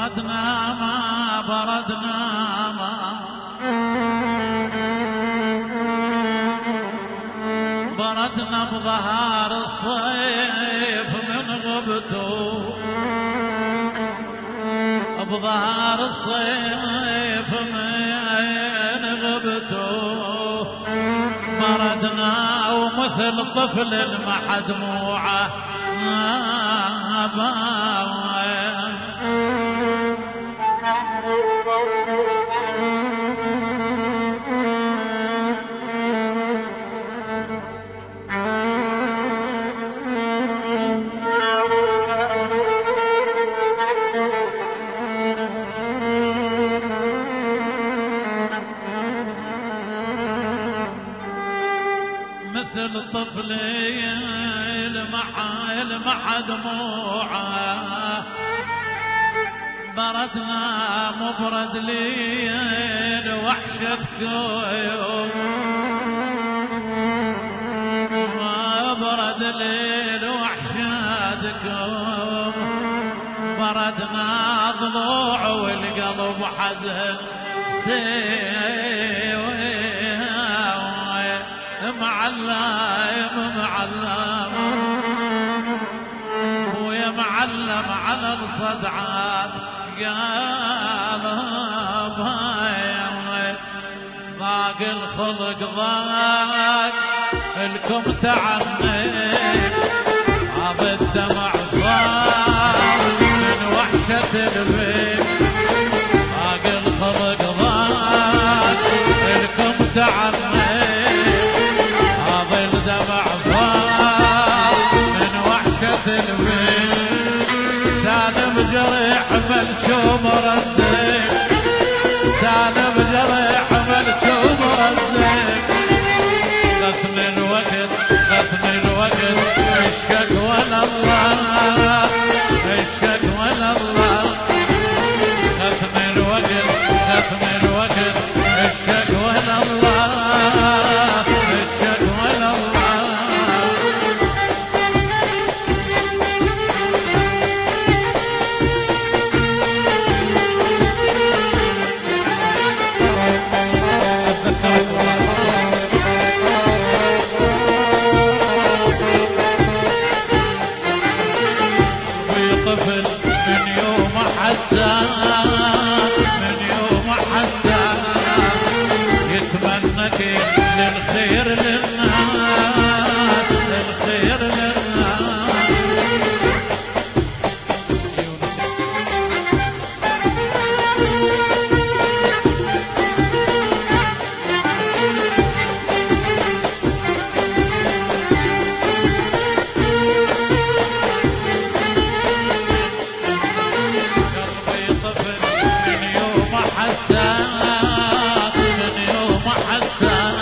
بردنا ما بردنا ما بردنا بظهر الصيف من غبته، بظهر الصيف من غبته بردنا ومثل طفل المحدموعة مثل طفلي المحا دموعه بردنا مبرد لي وحشتكم، برد لي وحشتكم بردنا ضلوع والقلب حزن معلم ويا معلم على الصدعات قلب ضاق الخلق ضاق الكم تعنيت هذا الدمع ضاق من وحشة البيت ضاق الخلق ضاق الكم تعنيت سالم جريح ملشوم رديك سالم جريح ملشوم رديك غثم الوقت غثم الوقت الشك ولا الله الشك ولا الله غثم الوقت غثم الوقت الشك ولا الله الشك ولا الله للخير للناس للخير للناس قلبي طفل من يوم حساس من يوم حساس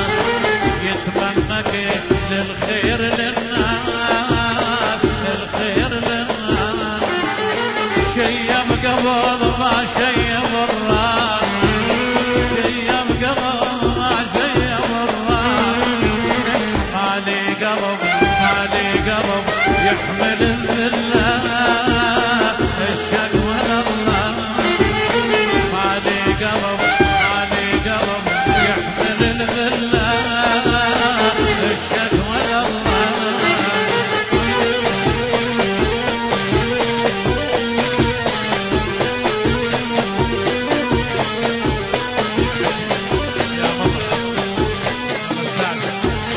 للخير للناس للخير للناس شيم قبل ما شيم الراس شيم قبل ما شيم الراس مالي قلب مالي قلب يحمل الذلة الشك ولا الله مالي قلب مالي قلب يحمل الذلة الشك ولا الله يا مطرح مساعدة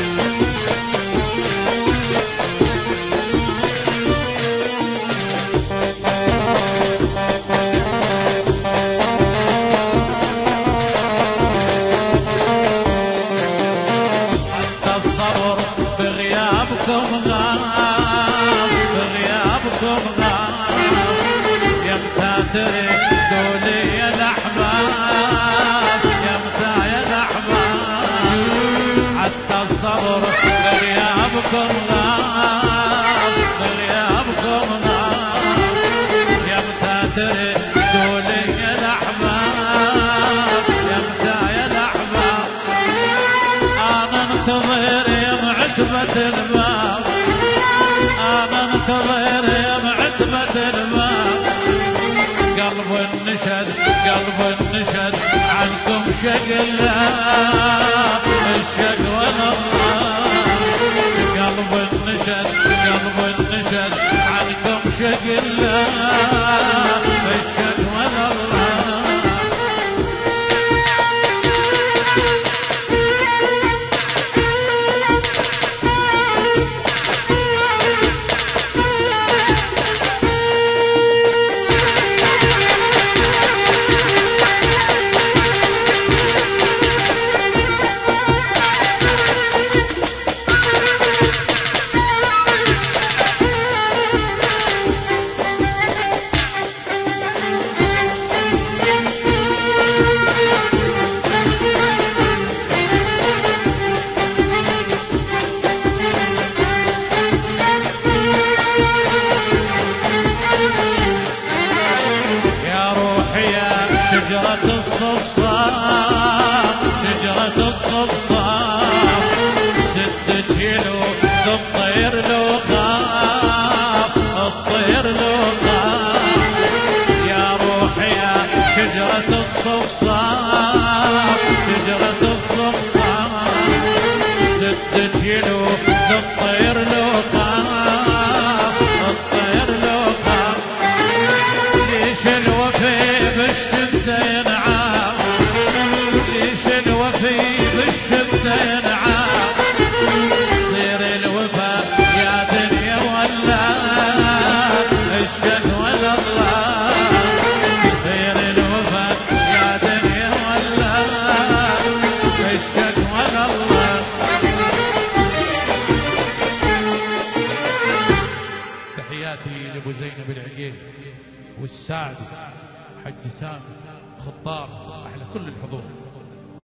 بغيابكم غاب بغيابكم غاب يمتى تردوا لي الأحباب يمتى يا الأحباب حتى الصبر بغيابكم غاب بغيابكم غاب يمتى تردوا لي الأحباب يمتى يا الأحباب أنا انتظر يا معتبة الباب أنا انتظر يا معتبة الباب قلب النشد عنكم شقلا الشق ولا قلب النشد عنكم شقلا الشق ولا الله. شجرة الصفصاف شجرة الصفصاف 6 كيلو الطير لو خاف الطير لو خاف يا روحي يا شجرة الصفصاف شجرة الصفصاف 6 كيلو الطير لو خاف الطير لو خاف. ليش الوفي بالشدة ينعام ليش الوفي بالشدة ينعام صير الوفا يا دنيا ولا الشك ولا الله صير الوفا يا دنيا ولا الشك ولا الله. تحياتي لابو زينب العقيل والسعد حج سامي خطار احلى كل الحضور.